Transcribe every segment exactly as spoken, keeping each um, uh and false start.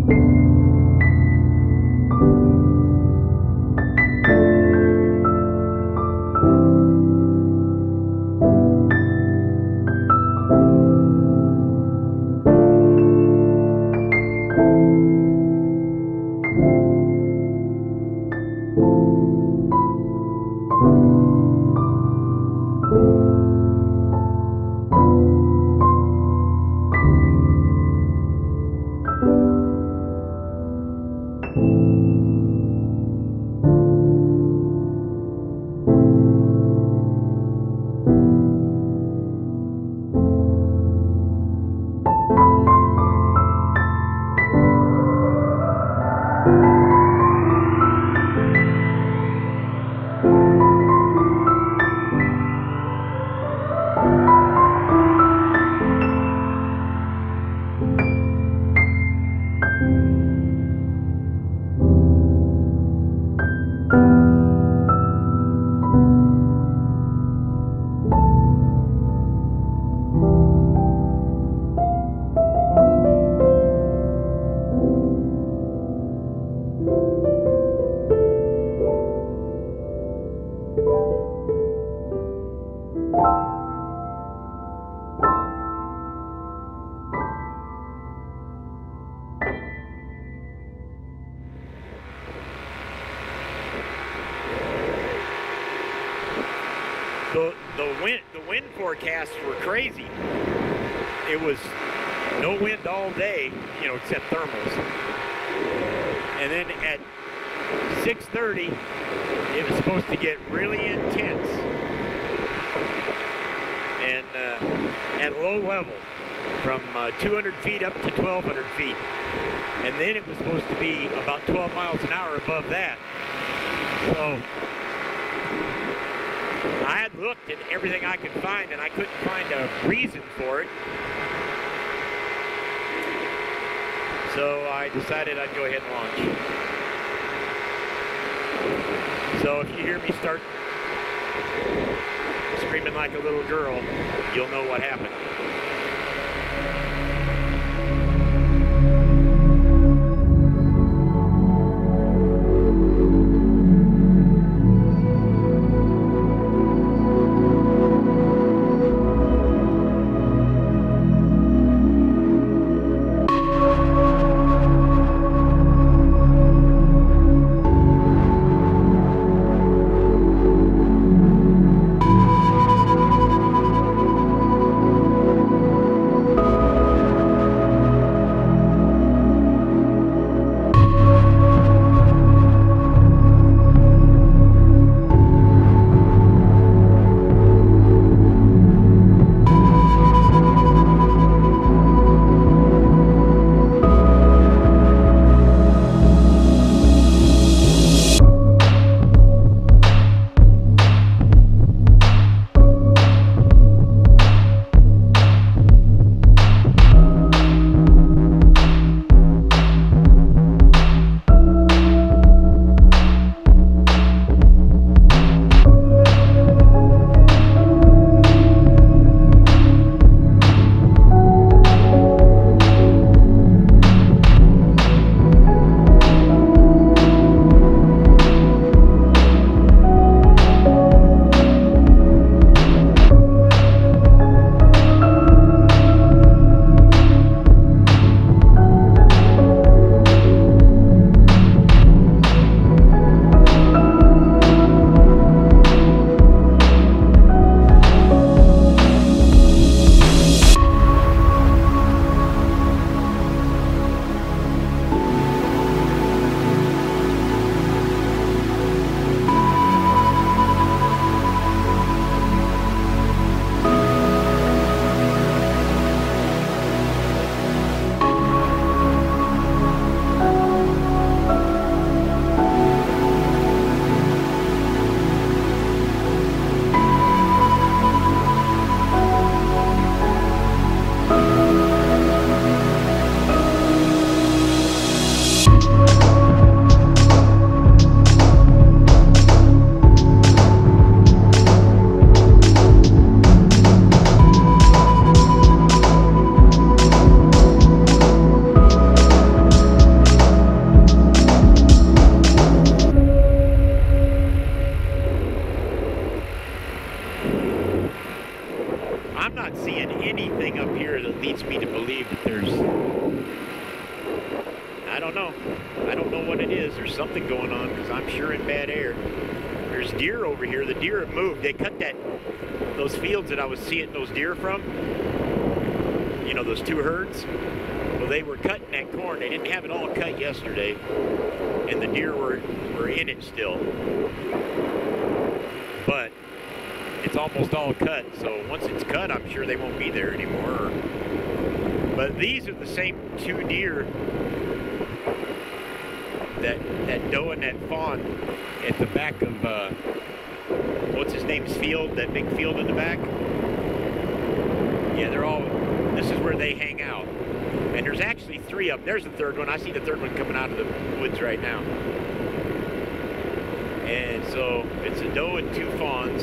The, the wind the wind forecasts were crazy. It was no wind all day, you know, except thermals. And then at six thirty, it was supposed to get really intense and uh, at low level from uh, two hundred feet up to twelve hundred feet. And then it was supposed to be about twelve miles an hour above that. So I had looked at everything I could find, and I couldn't find a reason for it. So I decided I'd go ahead and launch. So if you hear me start screaming like a little girl, you'll know what happened. I don't know. I don't know what it is. There's something going on because I'm sure in bad air. There's deer over here. The deer have moved. They cut that, those fields that I was seeing those deer from, you know, those two herds. Well, they were cutting that corn. They didn't have it all cut yesterday, and the deer were, were in it still. But it's almost all cut, so once it's cut, I'm sure they won't be there anymore. But these are the same two deer, that that doe and that fawn at the back of, uh, what's his name's field, that big field in the back. Yeah, they're all, this is where they hang out. And there's actually three of them. There's the third one. I see the third one coming out of the woods right now. And so it's a doe and two fawns.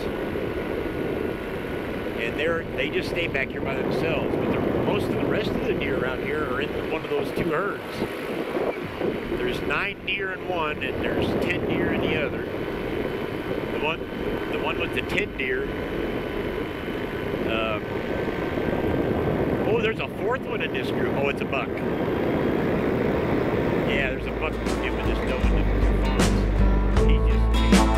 And they're, they just stay back here by themselves. But the, most of the rest of the deer around here are in one of those two herds. There's nine deer in one, and there's ten deer in the other. The one, the one with the ten deer. Um, oh, there's a fourth one in this group. Oh, it's a buck. Yeah, there's a buck in with this doe and the two fawns. He just.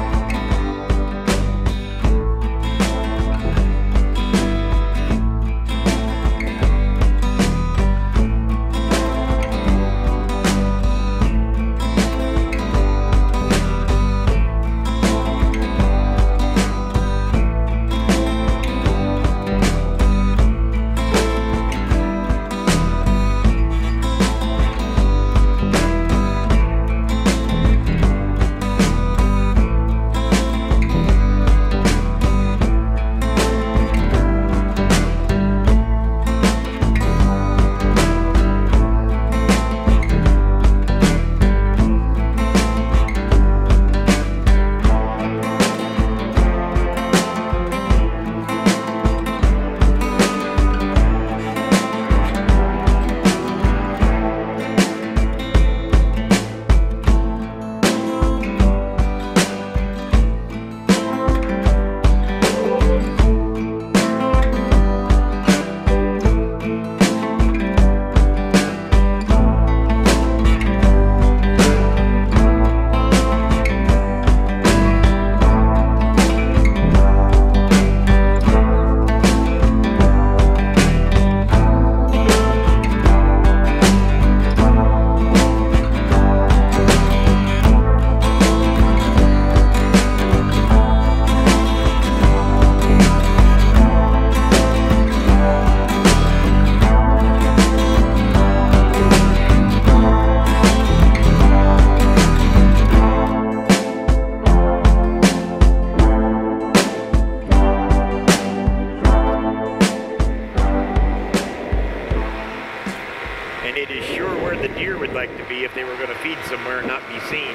Like to be if they were going to feed somewhere and not be seen.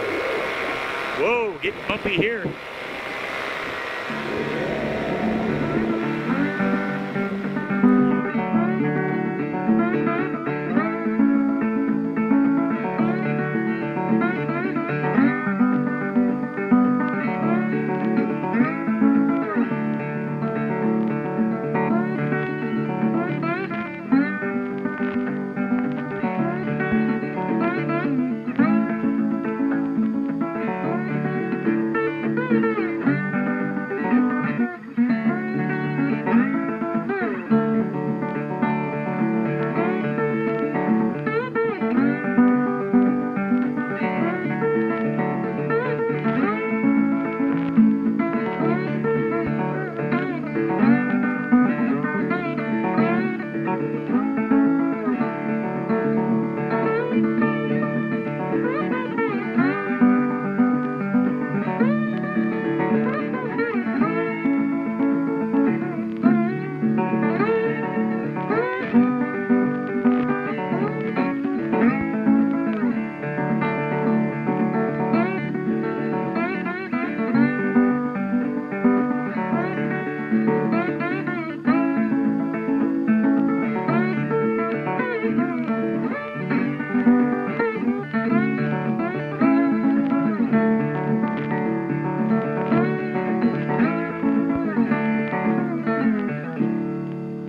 Whoa, getting bumpy here.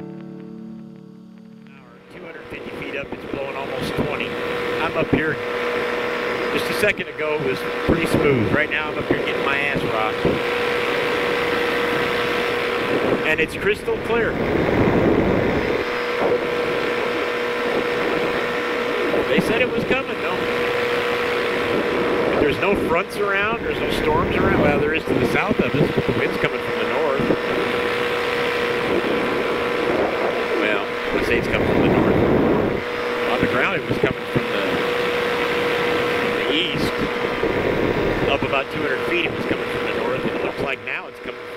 Up, it's blowing almost twenty. I'm up here Just a second ago, it was pretty smooth. Right now, I'm up here getting my ass rocked. And it's crystal clear. They said it was coming, though. There's no fronts around. There's no storms around. Well, there is to the south of us, but the wind's coming from the north. Well, I say it's coming from the north. On the ground, it was coming from the, from the east. Up about two hundred feet, it was coming from the north. And it looks like now it's coming